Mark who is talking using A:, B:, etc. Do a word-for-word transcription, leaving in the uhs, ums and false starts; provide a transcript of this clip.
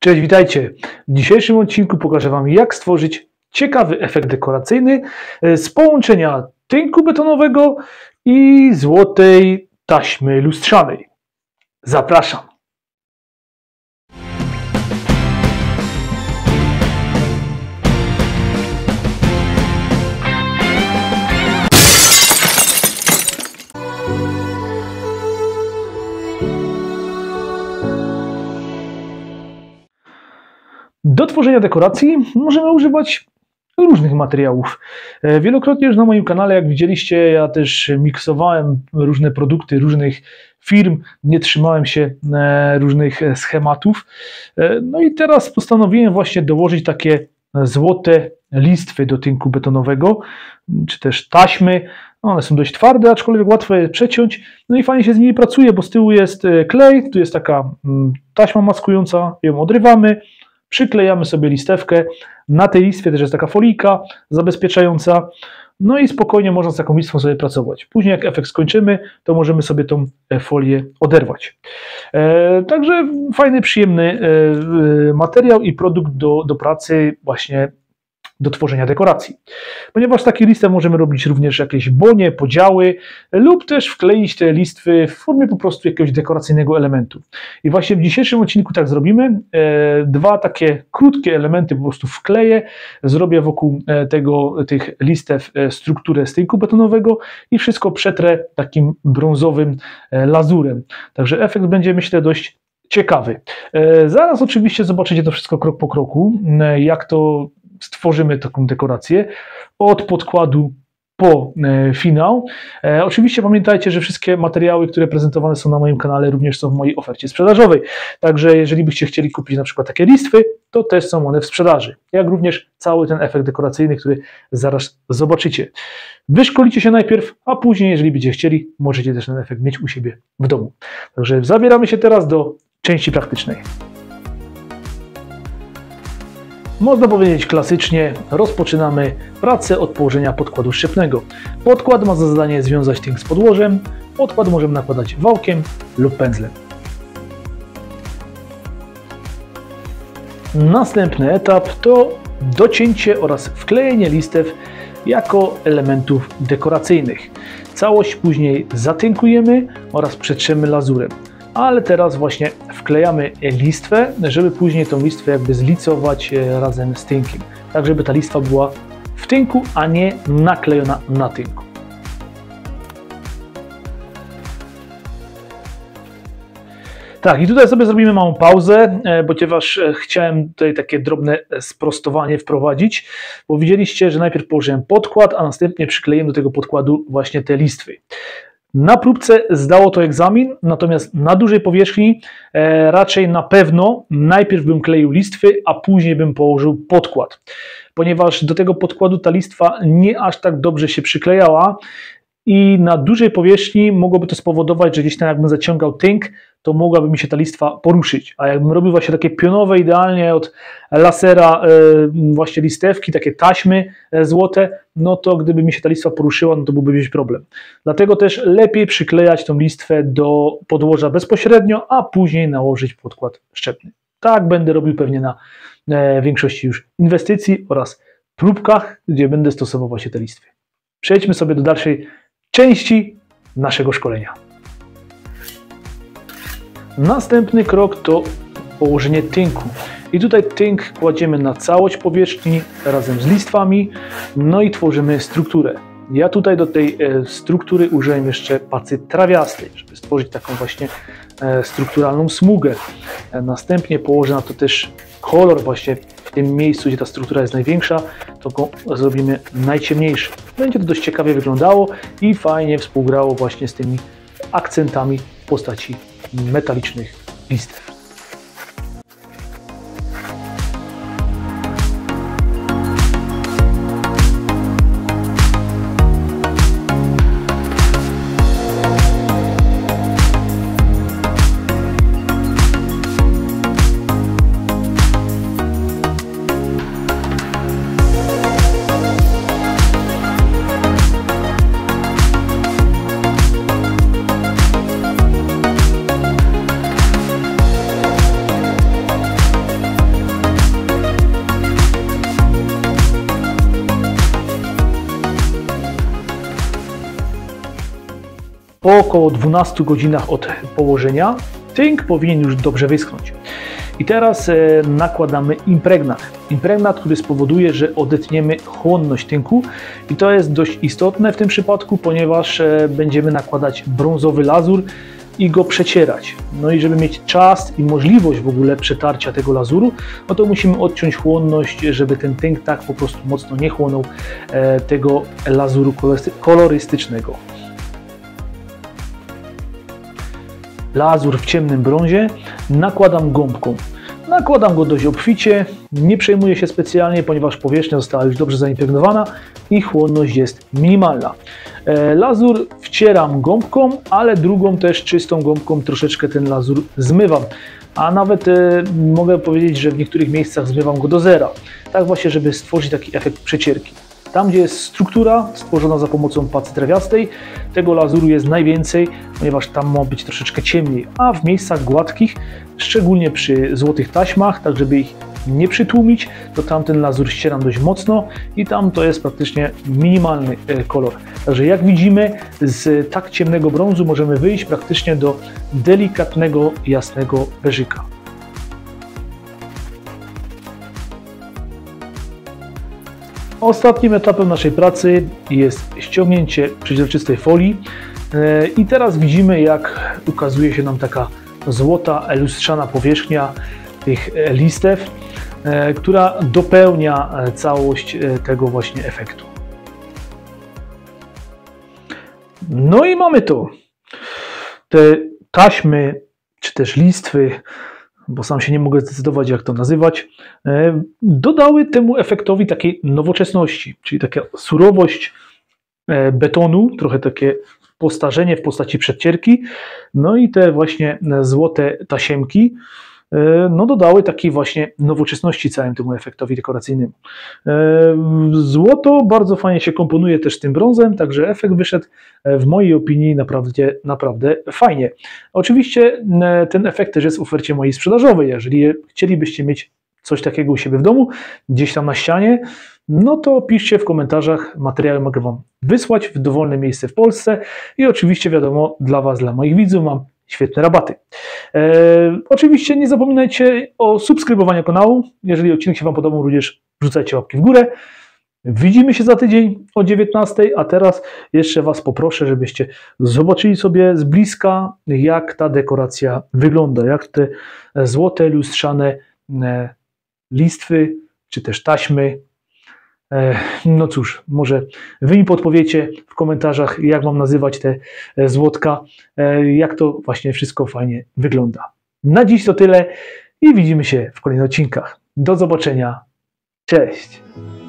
A: Cześć, witajcie. W dzisiejszym odcinku pokażę Wam, jak stworzyć ciekawy efekt dekoracyjny z połączenia tynku betonowego i złotej taśmy lustrzanej. Zapraszam. Do tworzenia dekoracji możemy używać różnych materiałów. Wielokrotnie już na moim kanale, jak widzieliście, ja też miksowałem różne produkty różnych firm, nie trzymałem się różnych schematów. No i teraz postanowiłem właśnie dołożyć takie złote listwy do tynku betonowego, czy też taśmy. One są dość twarde, aczkolwiek łatwo je przeciąć. No i fajnie się z nimi pracuje, bo z tyłu jest klej, tu jest taka taśma maskująca, ją odrywamy. Przyklejamy sobie listewkę, na tej listwie też jest taka folijka zabezpieczająca, no i spokojnie można z taką listwą sobie pracować. Później jak efekt skończymy, to możemy sobie tą folię oderwać. E, także fajny, przyjemny e, materiał i produkt do, do pracy właśnie do tworzenia dekoracji. Ponieważ takie listę możemy robić również jakieś bonie, podziały lub też wkleić te listwy w formie po prostu jakiegoś dekoracyjnego elementu. I właśnie w dzisiejszym odcinku tak zrobimy. Dwa takie krótkie elementy po prostu wkleję, zrobię wokół tego, tych listew strukturę z tynku betonowego i wszystko przetrę takim brązowym lazurem. Także efekt będzie, myślę, dość ciekawy. Zaraz oczywiście zobaczycie to wszystko krok po kroku, jak to stworzymy taką dekorację od podkładu po e, finał. E, oczywiście pamiętajcie, że wszystkie materiały, które prezentowane są na moim kanale, również są w mojej ofercie sprzedażowej. Także jeżeli byście chcieli kupić na przykład takie listwy, to też są one w sprzedaży. Jak również cały ten efekt dekoracyjny, który zaraz zobaczycie. Wyszkolicie się najpierw, a później, jeżeli będziecie chcieli, możecie też ten efekt mieć u siebie w domu. Także zabieramy się teraz do części praktycznej. Można powiedzieć klasycznie, rozpoczynamy pracę od położenia podkładu szczepnego. Podkład ma za zadanie związać tynk z podłożem. Podkład możemy nakładać wałkiem lub pędzlem. Następny etap to docięcie oraz wklejenie listew jako elementów dekoracyjnych. Całość później zatynkujemy oraz przetrzemy lazurem. Ale teraz właśnie wklejamy listwę, żeby później tą listwę jakby zlicować razem z tynkiem. Tak, żeby ta listwa była w tynku, a nie naklejona na tynku. Tak, i tutaj sobie zrobimy małą pauzę, ponieważ chciałem tutaj takie drobne sprostowanie wprowadzić, bo widzieliście, że najpierw położyłem podkład, a następnie przykleiłem do tego podkładu właśnie te listwy. Na próbce zdało to egzamin, natomiast na dużej powierzchni e, raczej na pewno najpierw bym kleił listwy, a później bym położył podkład. Ponieważ do tego podkładu ta listwa nie aż tak dobrze się przyklejała i na dużej powierzchni mogłoby to spowodować, że gdzieś tam jakbym zaciągał tynk, to mogłaby mi się ta listwa poruszyć. A jakbym robił właśnie takie pionowe idealnie od lasera e, właśnie listewki, takie taśmy e, złote, no to gdyby mi się ta listwa poruszyła, no to byłby gdzieś problem. Dlatego też lepiej przyklejać tą listwę do podłoża bezpośrednio, a później nałożyć podkład szczepny. Tak będę robił pewnie na e, większości już inwestycji oraz próbkach, gdzie będę stosował właśnie te listwy. Przejdźmy sobie do dalszej części naszego szkolenia. Następny krok to położenie tynku. I tutaj tynk kładziemy na całość powierzchni razem z listwami, no i tworzymy strukturę. Ja tutaj do tej e, struktury użyłem jeszcze pacy trawiastej, żeby stworzyć taką właśnie e, strukturalną smugę. E, następnie położę na to też kolor właśnie w tym miejscu, gdzie ta struktura jest największa, to go zrobimy najciemniejszy. Będzie to dość ciekawie wyglądało i fajnie współgrało właśnie z tymi akcentami w postaci metalicznych listew. Po około dwunastu godzinach od położenia tynk powinien już dobrze wyschnąć. I teraz e, nakładamy impregnat. Impregnat, który spowoduje, że odetniemy chłonność tynku i to jest dość istotne w tym przypadku, ponieważ e, będziemy nakładać brązowy lazur i go przecierać. No i żeby mieć czas i możliwość w ogóle przetarcia tego lazuru, no to musimy odciąć chłonność, żeby ten tynk tak po prostu mocno nie chłonął e, tego lazuru kolorystycznego. Lazur w ciemnym brązie nakładam gąbką. Nakładam go dość obficie, nie przejmuję się specjalnie, ponieważ powierzchnia została już dobrze zaimpregnowana i chłonność jest minimalna. Lazur wcieram gąbką, ale drugą też czystą gąbką troszeczkę ten lazur zmywam. A nawet e, mogę powiedzieć, że w niektórych miejscach zmywam go do zera. Tak właśnie, żeby stworzyć taki efekt przecierki. Tam, gdzie jest struktura stworzona za pomocą pacy trawiastej, tego lazuru jest najwięcej, ponieważ tam ma być troszeczkę ciemniej, a w miejscach gładkich, szczególnie przy złotych taśmach, tak żeby ich nie przytłumić, to tam ten lazur ścieram dość mocno i tam to jest praktycznie minimalny kolor. Także jak widzimy, z tak ciemnego brązu możemy wyjść praktycznie do delikatnego, jasnego beżyka. Ostatnim etapem naszej pracy jest ściągnięcie przeźroczystej folii i teraz widzimy, jak ukazuje się nam taka złota, lustrzana powierzchnia tych listew, która dopełnia całość tego właśnie efektu. No i mamy to. Te taśmy, czy też listwy, bo sam się nie mogę zdecydować, jak to nazywać, dodały temu efektowi takiej nowoczesności, czyli taka surowość betonu, trochę takie postarzenie w postaci przecierki, no i te właśnie złote tasiemki no dodały takiej właśnie nowoczesności całym temu efektowi dekoracyjnemu. Złoto bardzo fajnie się komponuje też z tym brązem, także efekt wyszedł w mojej opinii naprawdę, naprawdę fajnie. Oczywiście ten efekt też jest w ofercie mojej sprzedażowej. Jeżeli chcielibyście mieć coś takiego u siebie w domu, gdzieś tam na ścianie, no to piszcie w komentarzach, materiały mogę Wam wysłać w dowolne miejsce w Polsce i oczywiście wiadomo, dla Was, dla moich widzów mam świetne rabaty. E, oczywiście nie zapominajcie o subskrybowaniu kanału. Jeżeli odcinek się Wam podobał, również wrzucajcie łapki w górę. Widzimy się za tydzień o dziewiętnastej, a teraz jeszcze Was poproszę, żebyście zobaczyli sobie z bliska, jak ta dekoracja wygląda, jak te złote, lustrzane listwy, czy też taśmy. No cóż, może Wy mi podpowiecie w komentarzach, jak mam nazywać te złotka, jak to właśnie wszystko fajnie wygląda. Na dziś to tyle i widzimy się w kolejnych odcinkach. Do zobaczenia. Cześć!